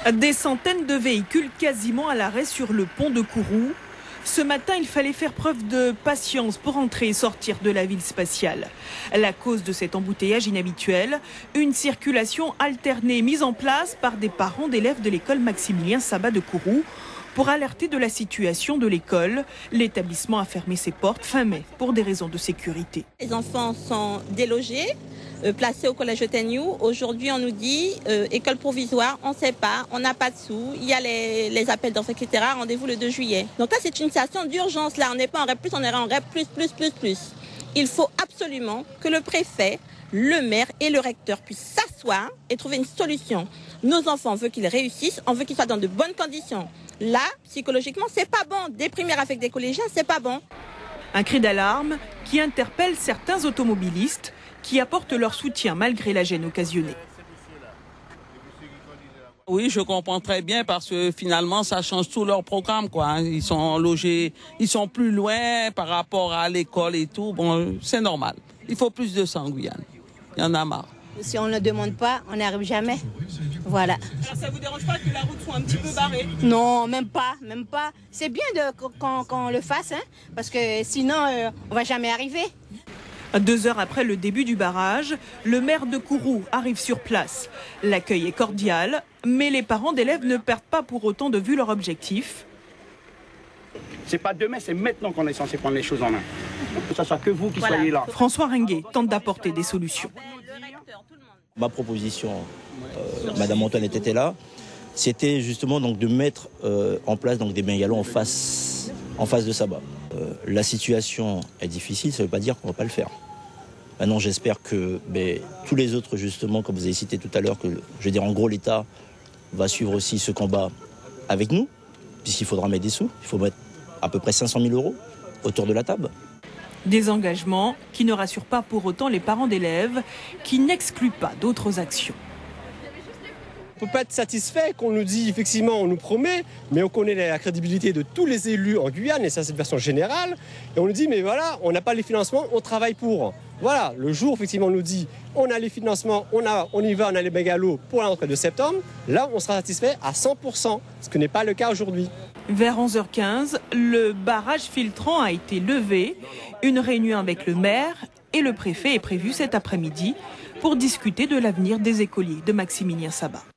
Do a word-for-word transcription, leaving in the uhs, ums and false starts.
Des centaines de véhicules quasiment à l'arrêt sur le pont de Kourou. Ce matin, il fallait faire preuve de patience pour entrer et sortir de la ville spatiale. La cause de cet embouteillage inhabituel, une circulation alternée mise en place par des parents d'élèves de l'école Maximilien Sabat de Kourou pour alerter de la situation de l'école. L'établissement a fermé ses portes fin mai pour des raisons de sécurité. Les enfants sont délogés, euh, placés au collège Oteniou. Aujourd'hui, on nous dit euh, école provisoire, on ne sait pas, on n'a pas de sous, il y a les, les appels d'offres, et cetera. Rendez-vous le deux juillet. Donc là, c'est une situation d'urgence. Là, on n'est pas en R E P plus, on est en R E P plus, plus, plus, plus. Il faut absolument que le préfet, le maire et le recteur puissent s'asseoir et trouver une solution. Nos enfants, on veut qu'ils réussissent, on veut qu'ils soient dans de bonnes conditions. Là, psychologiquement, c'est pas bon. Déprimer avec des collégiens, c'est pas bon. Un cri d'alarme qui interpelle certains automobilistes qui apportent leur soutien malgré la gêne occasionnée. Oui, je comprends très bien parce que finalement, ça change tout leur programme, quoi. Ils sont logés, ils sont plus loin par rapport à l'école et tout. Bon, c'est normal. Il faut plus de sang en Guyane. Il y en a marre. Si on ne demande pas, on n'arrive jamais. Voilà. Alors ça vous dérange pas que la route soit un petit peu barrée? Non, même pas, même pas. C'est bien qu'on le fasse, hein, parce que sinon, euh, on va jamais arriver. Deux heures après le début du barrage, le maire de Kourou arrive sur place. L'accueil est cordial, mais les parents d'élèves ne perdent pas pour autant de vue leur objectif. C'est pas demain, c'est maintenant qu'on est censé prendre les choses en main. Que ce soit que vous qui Voilà. soyez là. François Ringuet tente d'apporter des solutions. Ma proposition, euh, Madame Antoinette était là, c'était justement donc de mettre euh, en place donc des bungalows en face, en face de Sabat. Euh, la situation est difficile, ça ne veut pas dire qu'on ne va pas le faire. Maintenant, j'espère que ben, tous les autres, justement, comme vous avez cité tout à l'heure, que je veux dire en gros l'État va suivre aussi ce combat avec nous, puisqu'il faudra mettre des sous, il faut mettre à peu près cinq cent mille euros autour de la table. Des engagements qui ne rassurent pas pour autant les parents d'élèves, qui n'excluent pas d'autres actions. On ne peut pas être satisfait qu'on nous dit, effectivement, on nous promet, mais on connaît la crédibilité de tous les élus en Guyane, et ça c'est de façon générale, et on nous dit, mais voilà, on n'a pas les financements, on travaille pour. Voilà, le jour, effectivement, on nous dit, on a les financements, on, a, on y va, on a les bungalows pour la rentrée de septembre, là, on sera satisfait à cent pour cent, ce qui n'est pas le cas aujourd'hui. Vers onze heures quinze, le barrage filtrant a été levé. Une réunion avec le maire et le préfet est prévue cet après-midi pour discuter de l'avenir des écoliers de Maximilien Sabat.